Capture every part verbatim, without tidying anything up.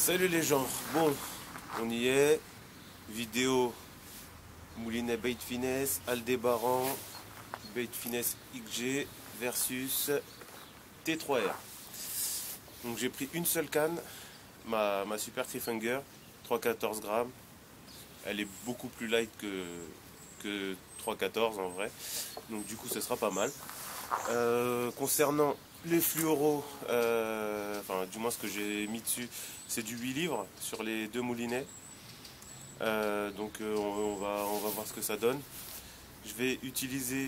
Salut les gens, bon, on y est, vidéo Moulinet Bait Finesse, Aldébaran, Bait Finesse X G versus T trois R. Donc j'ai pris une seule canne, ma, ma Super Cliffhanger, trois virgule quatorze grammes, elle est beaucoup plus light que, que trois virgule quatorze en vrai, donc du coup ce sera pas mal. Euh, concernant les fluoros, euh, enfin du moins ce que j'ai mis dessus, c'est du huit livres sur les deux moulinets. Euh, donc euh, on, on, va, on va voir ce que ça donne. Je vais utiliser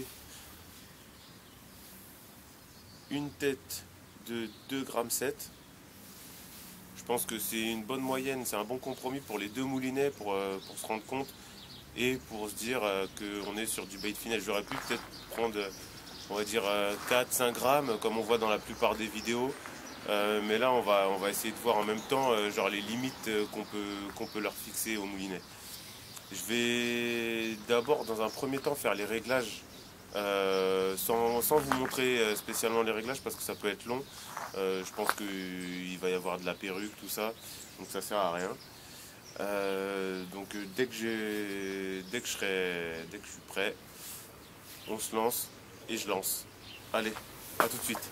une tête de deux virgule sept grammes. Je pense que c'est une bonne moyenne, c'est un bon compromis pour les deux moulinets pour, euh, pour se rendre compte et pour se dire euh, qu'on est sur du bait finesse. J'aurais pu peut-être prendre, on va dire, quatre à cinq grammes comme on voit dans la plupart des vidéos. Euh, mais là on va, on va essayer de voir en même temps euh, genre les limites euh, qu'on peut, qu'on peut leur fixer au moulinet. Je vais d'abord dans un premier temps faire les réglages euh, sans, sans vous montrer euh, spécialement les réglages parce que ça peut être long. Euh, je pense qu'il va y avoir de la perruque, tout ça, donc ça sert à rien. Euh, donc euh, dès que j'ai, dès que je serai, dès que je suis prêt, on se lance et je lance. Allez, à tout de suite.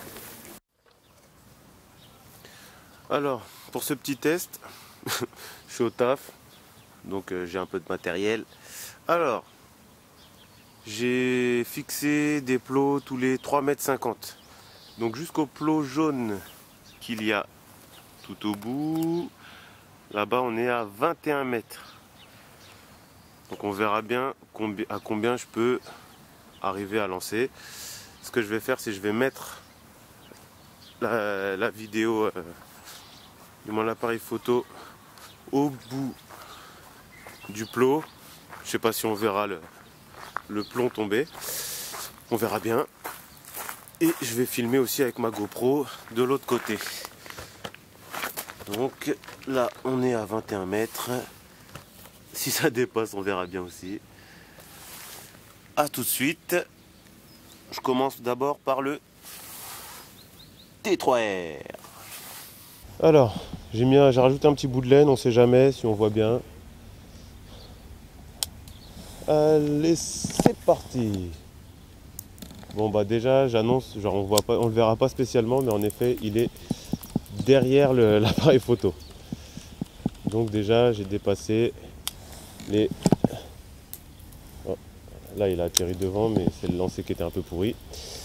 Alors, pour ce petit test, je suis au taf, donc euh, j'ai un peu de matériel. Alors, j'ai fixé des plots tous les trois mètres cinquante. Donc jusqu'au plot jaune qu'il y a tout au bout, là-bas on est à vingt et un mètres. Donc on verra bien combi- à combien je peux arriver à lancer. Ce que je vais faire, c'est que je vais mettre la, la vidéo, euh, de mon appareil photo au bout du plot. Je sais pas si on verra le, le plomb tomber. On verra bien. Et je vais filmer aussi avec ma GoPro de l'autre côté. Donc là on est à vingt et un mètres. Si ça dépasse on verra bien aussi. A tout de suite. Je commence d'abord par le T trois R. Alors j'ai mis un, j'ai rajouté un petit bout de laine, on sait jamais si on voit bien. Allez, c'est parti. Bon bah déjà j'annonce, genre on voit pas, on le verra pas spécialement, mais en effet il est derrière l'appareil photo. Donc déjà j'ai dépassé les... Oh, là il a atterri devant, mais c'est le lancer qui était un peu pourri.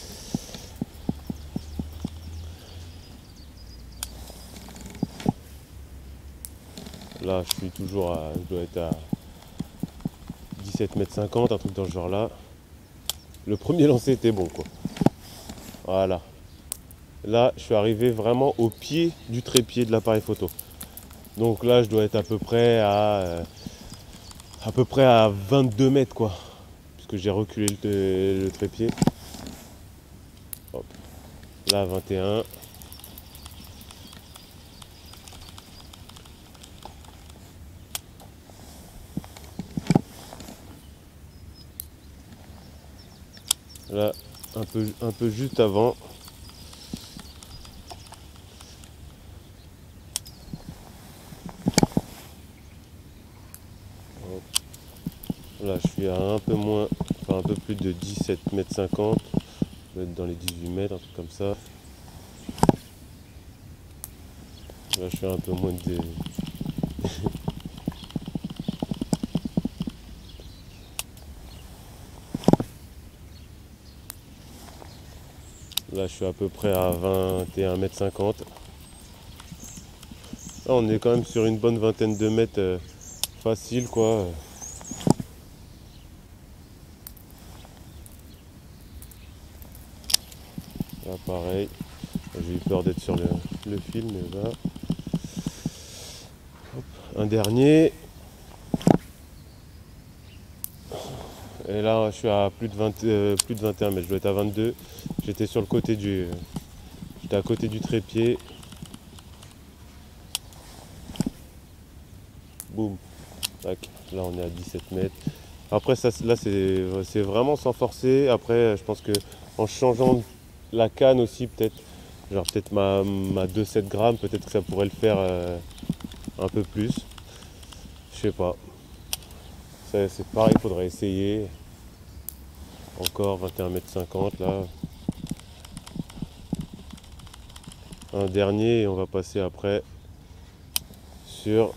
Là je suis toujours à, je dois être à dix-sept mètres cinquante, un truc dans ce genre là. Le premier lancer était bon quoi. Voilà. Là je suis arrivé vraiment au pied du trépied de l'appareil photo. Donc là je dois être à peu près à euh, à peu près à vingt-deux mètres quoi. Puisque j'ai reculé le, le trépied. Hop. Là vingt et un. Là un peu, un peu juste avant. Là je suis à un peu moins, enfin un peu plus de dix-sept mètres cinquante, je vais être dans les dix-huit mètres, un truc comme ça. Là je suis un peu moins de... Là je suis à peu près à vingt et un mètres cinquante. Là on est quand même sur une bonne vingtaine de mètres euh, facile quoi. Là pareil, j'ai eu peur d'être sur le, le fil, mais là. Hop, un dernier. Et là je suis à plus de, vingt, euh, plus de vingt et un mètres, je dois être à vingt-deux. J'étais sur le côté du. J'étais à côté du trépied. Boum. Tac. Là on est à dix-sept mètres. Après ça, là c'est vraiment sans forcer. Après je pense que en changeant la canne aussi peut-être Genre peut-être ma, ma deux virgule sept grammes, peut-être que ça pourrait le faire euh, un peu plus. Je sais pas. C'est pareil, il faudrait essayer. Encore vingt et un mètres cinquante là. Un dernier et on va passer après sur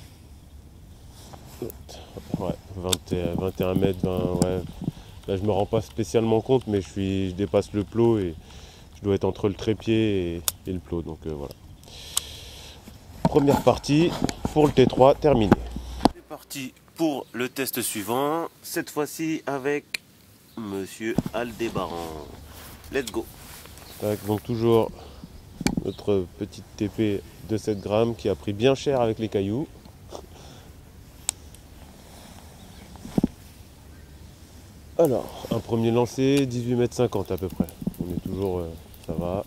ouais, vingt et un, vingt et un mètres, vingt, ouais. Là je me rends pas spécialement compte, mais je, suis, je dépasse le plot et je dois être entre le trépied et, et le plot. Donc euh, voilà. Première partie pour le T trois terminé. C'est parti pour le test suivant, cette fois-ci avec Monsieur Aldébaran. Let's go. Tac, donc toujours notre petite T P de sept grammes qui a pris bien cher avec les cailloux. Alors, un premier lancé, dix-huit mètres cinquante à peu près. On est toujours, euh, ça va.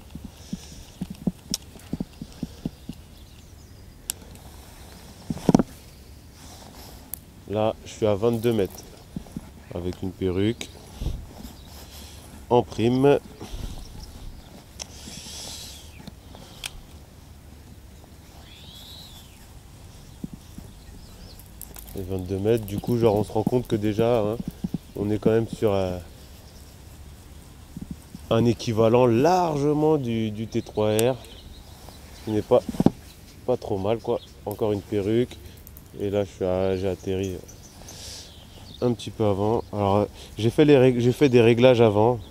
Là, je suis à vingt-deux mètres avec une perruque en prime. Et vingt-deux mètres, du coup, genre on se rend compte que déjà, hein, on est quand même sur euh, un équivalent largement du, du T trois R, ce qui n'est pas, pas trop mal, quoi. Encore une perruque, et là j'ai atterri un petit peu avant. Alors j'ai fait, les, j'ai fait des réglages avant.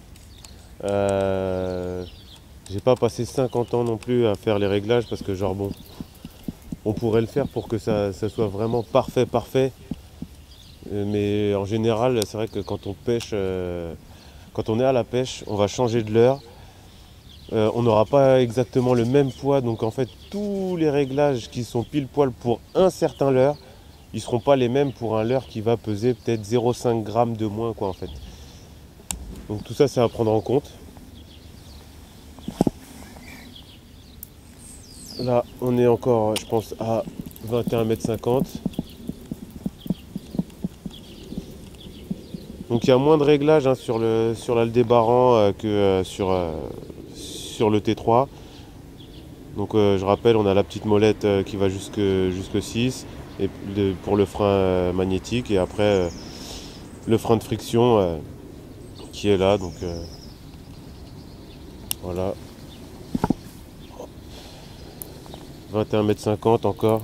Euh, j'ai pas passé cinquante ans non plus à faire les réglages parce que genre bon, on pourrait le faire pour que ça, ça soit vraiment parfait, parfait. Mais en général, c'est vrai que quand on pêche, euh, quand on est à la pêche, on va changer de leurre. Euh, on n'aura pas exactement le même poids, donc en fait tous les réglages qui sont pile poil pour un certain leurre, ils ne seront pas les mêmes pour un leurre qui va peser peut-être zéro virgule cinq grammes de moins, quoi, en fait. Donc tout ça, c'est à prendre en compte. Là, on est encore, je pense, à vingt et un mètres cinquante. Donc il y a moins de réglages hein, sur le sur l'Aldébaran euh, que euh, sur, euh, sur le T trois. Donc euh, je rappelle, on a la petite molette euh, qui va jusque, jusque six et le, pour le frein euh, magnétique, et après euh, le frein de friction euh, qui est là. Donc euh, voilà. vingt et un mètres cinquante encore.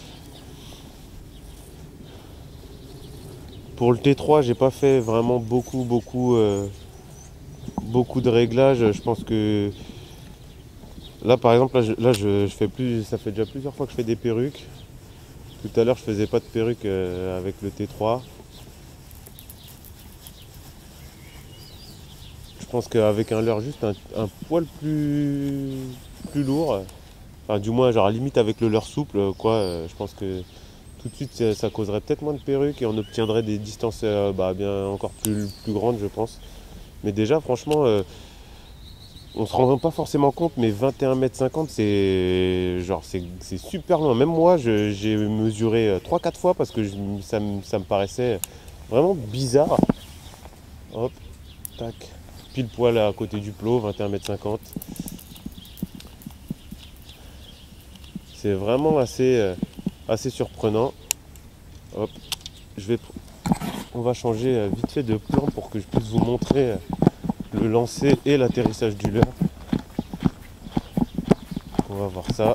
Pour le T trois, j'ai pas fait vraiment beaucoup beaucoup euh, beaucoup de réglages. Je pense que là par exemple là, je, là je, je fais plus, ça fait déjà plusieurs fois que je fais des perruques. Tout à l'heure je faisais pas de perruque euh, avec le T trois. Je pense qu'avec un leurre juste un, un poil plus plus lourd, enfin du moins genre à limite avec le leurre souple quoi, euh, je pense que tout de suite ça, ça causerait peut-être moins de perruques et on obtiendrait des distances euh, bah, bien encore plus, plus grandes, je pense. Mais déjà franchement euh, on se rend pas forcément compte, mais vingt et un mètres cinquante c'est genre c'est super loin. Même moi j'ai mesuré trois quatre fois parce que je, ça, ça me paraissait vraiment bizarre. Hop, tac, pile poil à côté du plot, vingt et un mètres cinquante. C'est vraiment assez, euh, assez surprenant. Hop, je vais, on va changer euh, vite fait de plan pour que je puisse vous montrer euh, le lancer et l'atterrissage du leurre. On va voir ça.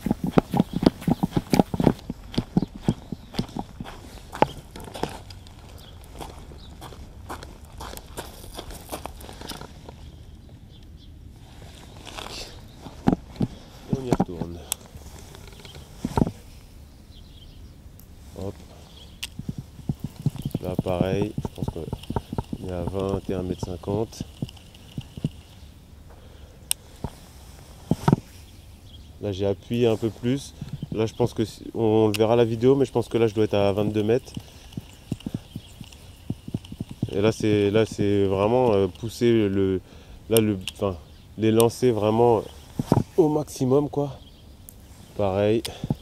Et on y retourne. Hop. Là pareil, je pense qu'on est à vingt et un mètres cinquante. Là j'ai appuyé un peu plus. Là je pense que on le verra à la vidéo, mais je pense que là je dois être à vingt-deux mètres. Et là c'est là c'est vraiment euh, pousser le là le enfin les lancer vraiment au maximum quoi. Pareil.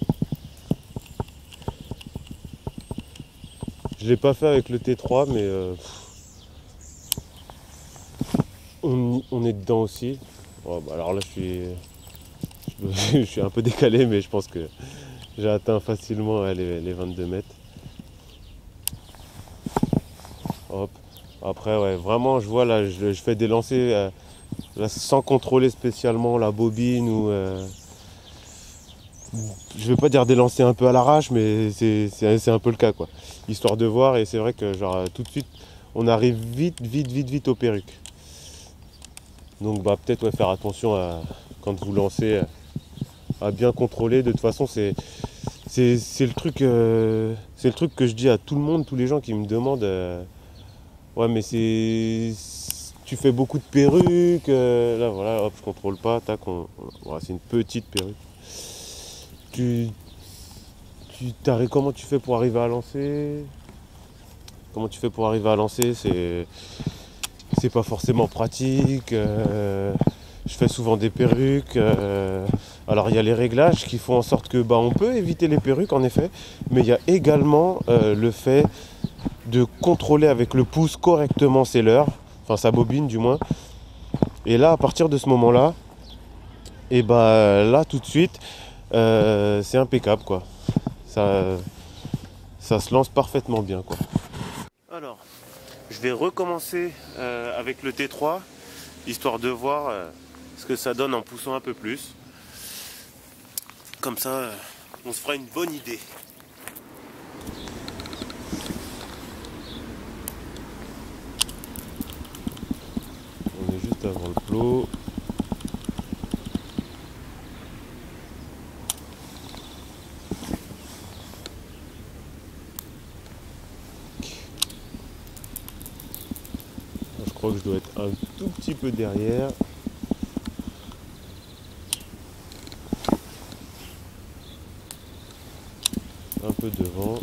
Je l'ai pas fait avec le T trois, mais euh, on, on est dedans aussi. Oh, bah alors là je suis, je suis un peu décalé, mais je pense que j'ai atteint facilement ouais, les, les vingt-deux mètres. Hop. Après ouais, vraiment je vois là, je, je fais des lancers euh, là, sans contrôler spécialement la bobine ou euh, je vais pas dire des lancers un peu à l'arrache, mais c'est, c'est, c'est un peu le cas quoi. Histoire de voir, et c'est vrai que genre tout de suite on arrive vite, vite, vite, vite aux perruques. Donc bah peut-être ouais, faire attention à, quand vous lancez, à bien contrôler. De toute façon c'est, c'est, c'est le truc, euh, c'est le truc que je dis à tout le monde, tous les gens qui me demandent. Euh, ouais mais c'est, tu fais beaucoup de perruques. Euh, là voilà, hop je contrôle pas, tac, on, on, voilà, c'est une petite perruque. Tu, tu t'arrives, comment tu fais pour arriver à lancer? Comment tu fais pour arriver à lancer? C'est, c'est pas forcément pratique. Euh, je fais souvent des perruques. Euh, alors il y a les réglages qui font en sorte que bah, on peut éviter les perruques en effet, mais il y a également euh, le fait de contrôler avec le pouce correctement ses leurres, enfin sa bobine du moins. Et là à partir de ce moment-là, et bah là tout de suite, euh, c'est impeccable quoi. Ça, ça se lance parfaitement bien quoi. Alors, je vais recommencer euh, avec le T trois, histoire de voir euh, ce que ça donne en poussant un peu plus. Comme ça, euh, on se fera une bonne idée. On est juste avant le plot. Je crois que je dois être un tout petit peu derrière. Un peu devant.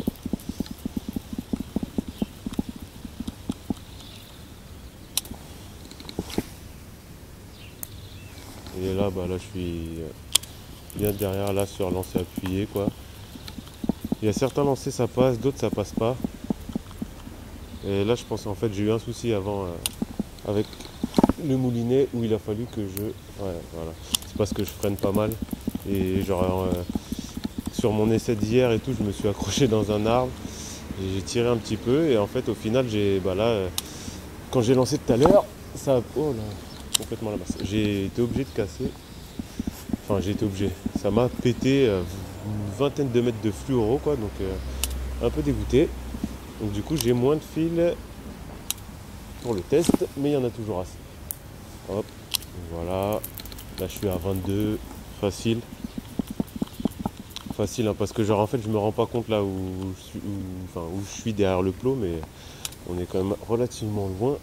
Et là, bah là, je suis bien derrière, là, sur lancer appuyé, quoi. Il y a certains lancers, ça passe, d'autres, ça passe pas. Et là, je pense, en fait, j'ai eu un souci avant euh, avec le moulinet où il a fallu que je... Ouais, voilà. C'est parce que je freine pas mal. Et genre, euh, sur mon essai d'hier et tout, je me suis accroché dans un arbre. Et j'ai tiré un petit peu. Et en fait, au final, j'ai... Bah là, euh, quand j'ai lancé tout à l'heure, ça... Oh là, complètement la masse. J'ai été obligé de casser. Enfin, j'ai été obligé. Ça m'a pété euh, une vingtaine de mètres de fluoro, quoi. Donc, euh, un peu dégoûté. Donc, du coup, j'ai moins de fil pour le test. Mais il y en a toujours assez. Hop, voilà. Là, je suis à vingt-deux. Facile. Facile, hein, parce que genre, en fait, je me rends pas compte là où je suis, où, enfin, où je suis derrière le plot. Mais on est quand même relativement loin.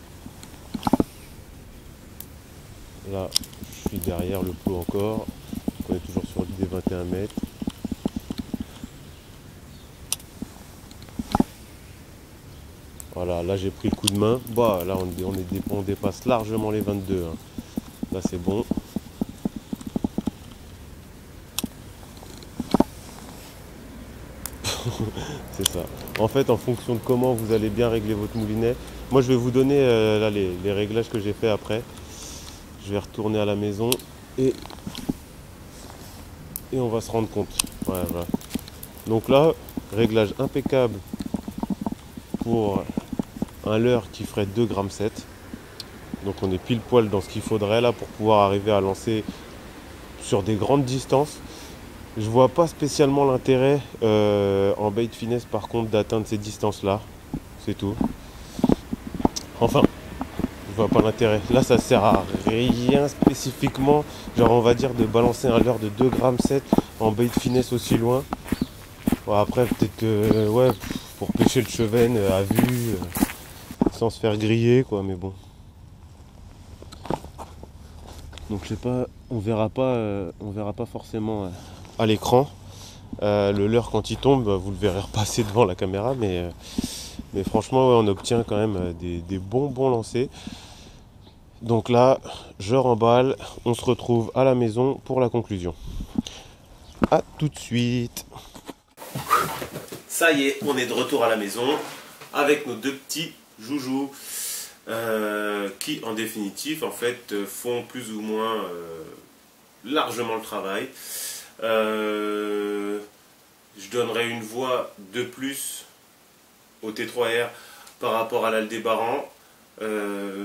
Là, je suis derrière le plot encore. On est toujours sur des vingt et un mètres. Voilà, là j'ai pris le coup de main. Bah, là on, on, est, on dépasse largement les vingt-deux. Hein. Là c'est bon. C'est ça. En fait, en fonction de comment vous allez bien régler votre moulinet, moi je vais vous donner euh, là, les, les réglages que j'ai fait après. Je vais retourner à la maison et, et on va se rendre compte. Ouais, voilà. Donc là, réglage impeccable pour un leurre qui ferait deux virgule sept grammes. Donc on est pile poil dans ce qu'il faudrait là pour pouvoir arriver à lancer sur des grandes distances. Je vois pas spécialement l'intérêt euh, en bait finesse par contre d'atteindre ces distances là. C'est tout. Enfin, je vois pas l'intérêt. Là ça sert à rien spécifiquement. Genre on va dire de balancer un leurre de deux virgule sept grammes en bait finesse aussi loin. Bon, après peut-être que euh, ouais, pour pêcher le chevenne à vue, euh, sans se faire griller quoi, mais bon. Donc je sais pas, on verra pas, euh, on verra pas forcément euh, à l'écran. Euh, le leurre quand il tombe, vous le verrez repasser devant la caméra, mais, euh, mais franchement ouais, on obtient quand même des, des bons bons lancers. Donc là, je remballe, on se retrouve à la maison pour la conclusion. A tout de suite. Ça y est, on est de retour à la maison avec nos deux petits joujoux. euh, qui en définitive en fait font plus ou moins euh, largement le travail. Euh, je donnerai une voix de plus au T trois R par rapport à l'Aldébaran. Euh,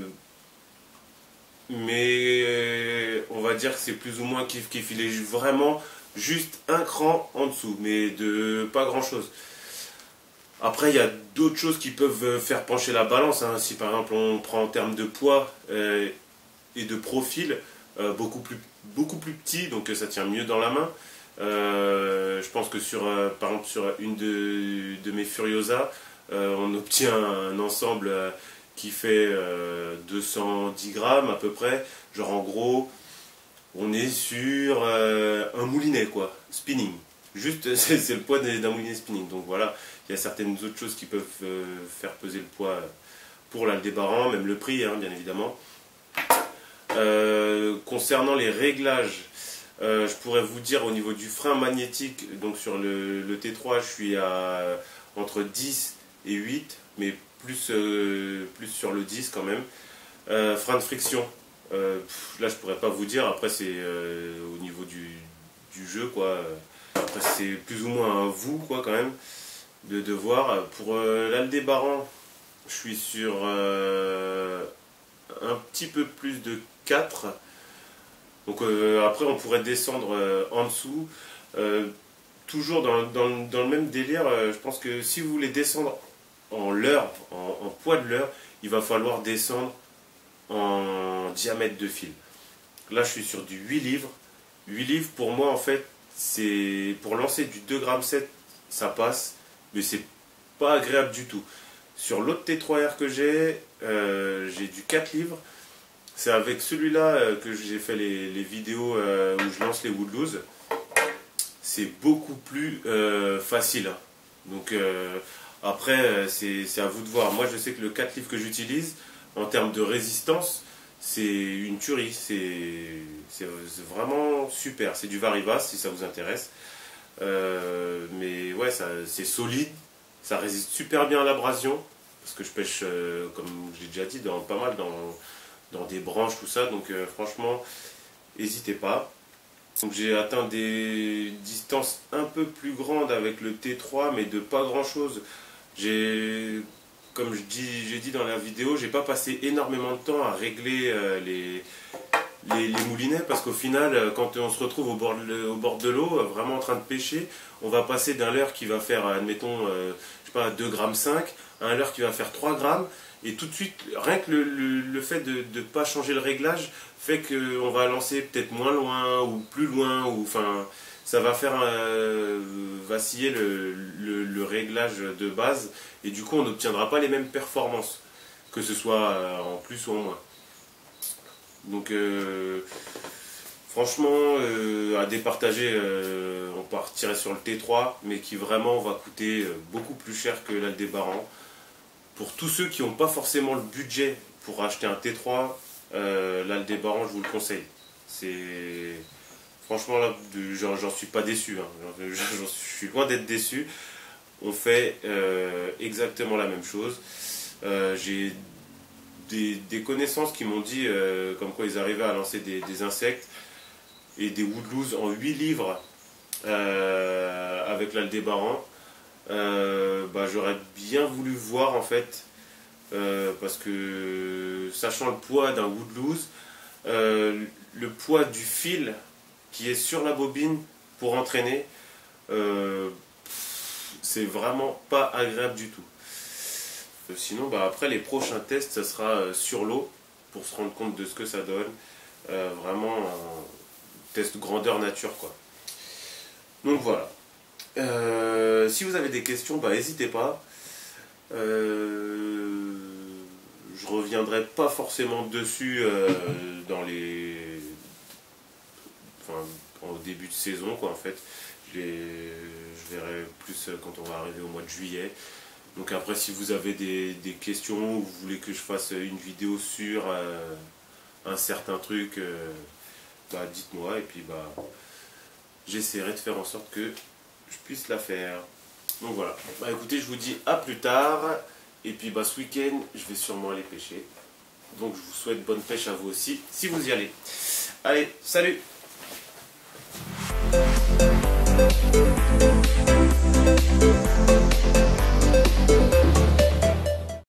mais on va dire que c'est plus ou moins kiff kiff. Il est vraiment juste un cran en dessous, mais de pas grand chose. Après, il y a d'autres choses qui peuvent faire pencher la balance, hein. Si par exemple on prend en termes de poids euh, et de profil, euh, beaucoup, plus, beaucoup plus petit, donc ça tient mieux dans la main. Euh, je pense que sur, euh, par exemple, sur une de, de mes Furiosa, euh, on obtient un ensemble euh, qui fait euh, deux cent dix grammes à peu près. Genre en gros, on est sur euh, un moulinet quoi, spinning. Juste, c'est le poids d'un moulinet spinning. Donc voilà, il y a certaines autres choses qui peuvent euh, faire peser le poids pour l'Aldébaran, même le prix, hein, bien évidemment. Euh, concernant les réglages, euh, je pourrais vous dire au niveau du frein magnétique, donc sur le, le T trois, je suis à entre dix et huit, mais plus, euh, plus sur le dix quand même. Euh, frein de friction, euh, pff, là je pourrais pas vous dire, après c'est euh, au niveau du, du jeu quoi. Après c'est plus ou moins un vous quoi quand même de, de voir. Pour euh, l'Aldébaran, je suis sur euh, un petit peu plus de quatre. Donc euh, après on pourrait descendre euh, en dessous. Euh, toujours dans, dans, dans le même délire, euh, je pense que si vous voulez descendre en leurre, en, en poids de leurre, il va falloir descendre en diamètre de fil. Là je suis sur du huit livres. huit livres pour moi en fait, c'est pour lancer du deux virgule sept grammes, ça passe, mais c'est pas agréable du tout. Sur l'autre T trois R que j'ai, euh, j'ai du quatre livres. C'est avec celui-là euh, que j'ai fait les, les vidéos euh, où je lance les Woodloos. C'est beaucoup plus euh, facile. Hein. Donc euh, après, c'est à vous de voir. Moi, je sais que le quatre livres que j'utilise, en termes de résistance, c'est une tuerie. C'est vraiment super. C'est du Varivas, si ça vous intéresse. Euh, mais ouais, c'est solide. Ça résiste super bien à l'abrasion. Parce que je pêche, euh, comme j'ai déjà dit, dans, pas mal dans, dans des branches, tout ça. Donc euh, franchement, n'hésitez pas. Donc j'ai atteint des distances un peu plus grandes avec le T trois, mais de pas grand chose. J'ai, comme je dis, j'ai dit dans la vidéo, j'ai pas passé énormément de temps à régler euh, les, les, les moulinets, parce qu'au final, euh, quand on se retrouve au bord de, au bord de l'eau, euh, vraiment en train de pêcher, on va passer d'un leurre qui va faire, admettons, euh, je sais pas, deux virgule cinq grammes à un leurre qui va faire trois grammes. Et tout de suite, rien que le, le, le fait de ne pas changer le réglage fait qu'on va lancer peut-être moins loin ou plus loin, ou enfin, ça va faire euh, vaciller le, le, le réglage de base, et du coup on n'obtiendra pas les mêmes performances, que ce soit euh, en plus ou en moins. Donc euh, franchement, euh, à départager, euh, on partirait sur le T trois, mais qui vraiment va coûter beaucoup plus cher que l'Aldébaran. Pour tous ceux qui n'ont pas forcément le budget pour acheter un T trois, euh, l'Aldébaran, je vous le conseille. C'est franchement là, j'en suis pas déçu. Hein. Je suis loin d'être déçu. On fait euh, exactement la même chose. Euh, J'ai des, des connaissances qui m'ont dit euh, comme quoi ils arrivaient à lancer des, des insectes et des Woodloos en huit livres euh, avec l'Aldébaran. Euh, bah, j'aurais bien voulu voir en fait, euh, parce que sachant le poids d'un Woodloos, euh, le poids du fil qui est sur la bobine pour entraîner, euh, c'est vraiment pas agréable du tout. Euh, sinon bah, après les prochains tests ça sera sur l'eau pour se rendre compte de ce que ça donne, euh, vraiment un test grandeur nature quoi. Donc voilà. Euh, si vous avez des questions, bah, n'hésitez pas. Euh, je reviendrai pas forcément dessus euh, dans les, enfin, au début de saison, quoi, en fait. Je, les... je verrai plus quand on va arriver au mois de juillet. Donc après, si vous avez des, des questions, ou vous voulez que je fasse une vidéo sur euh, un certain truc, euh, bah, dites-moi et puis bah, j'essaierai de faire en sorte que je puisse la faire. Donc voilà. Bah écoutez, je vous dis à plus tard. Et puis bah ce week-end, je vais sûrement aller pêcher. Donc je vous souhaite bonne pêche à vous aussi, si vous y allez. Allez, salut! Thank you.